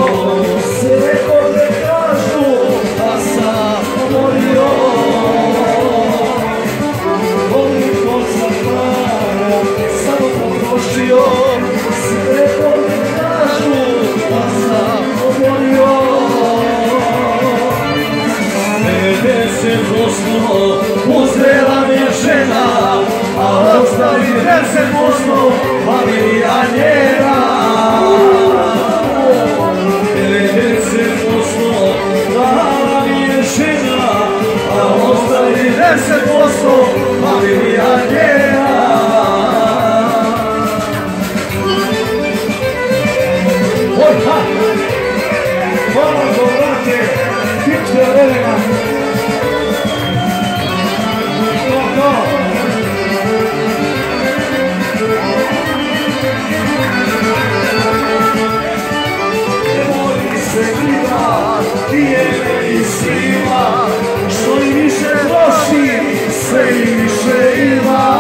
Sve kode kažu, a sam omorio. Koliko sam para samo potrošio. Sve kode kažu, a sam omorio. 50% uzela mi je žena, a ostali 10% familija njena. 90% dala mi je žena, a ostali 10% familija njena. Hvala za vrate, Hitler Elena. Što i više troši, sve i više ima.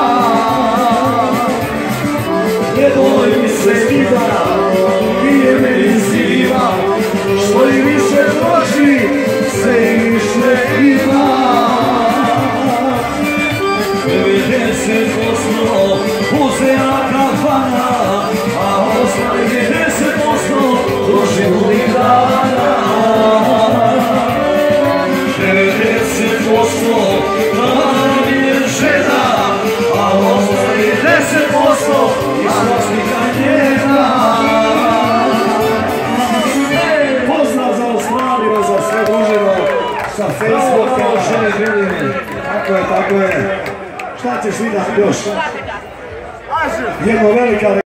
Nemoj mi se vida, nije me izziva. Što i više troši, sve i više ima. 90% uzela kafana, a ostali 10% troši huligana. 90% dala mi je žena, a ostali 10% izvlasnika njena. Pozdrav za Australiju, za sve družino sa Facebooka. Tako je. Šta ćeš vidjeti još? Jedna velika